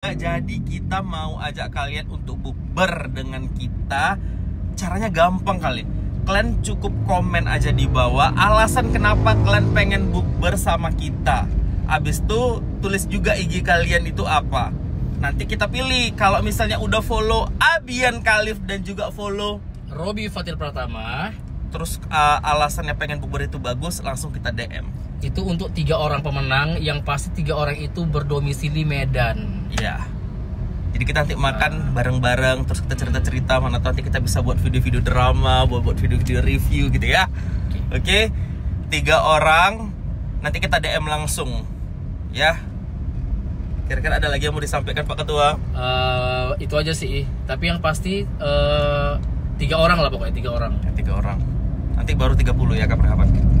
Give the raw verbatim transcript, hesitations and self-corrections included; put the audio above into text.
nggak jadi, kita mau ajak kalian untuk bukber dengan kita. Caranya gampang kali. Kalian cukup komen aja di bawah alasan kenapa kalian pengen bukber sama kita. Abis itu tulis juga I G kalian itu apa. Nanti kita pilih. Kalau misalnya udah follow Abian Khalif dan juga follow Robi Fatir Pratama, terus uh, alasannya pengen bukber itu bagus, langsung kita D M. Itu untuk tiga orang pemenang, yang pasti tiga orang itu berdomisili Medan. Iya. Jadi kita nanti makan bareng-bareng, terus kita cerita-cerita, mana tahu nanti kita bisa buat video-video drama, buat buat video-video review gitu ya. Oke. Okay. Tiga orang, nanti kita D M langsung, ya. Kira-kira ada lagi yang mau disampaikan Pak Ketua? Uh, itu aja sih. Tapi yang pasti uh, tiga orang lah pokoknya, tiga orang. Ya, tiga orang. Nanti baru tiga puluh ya kapan-kapan.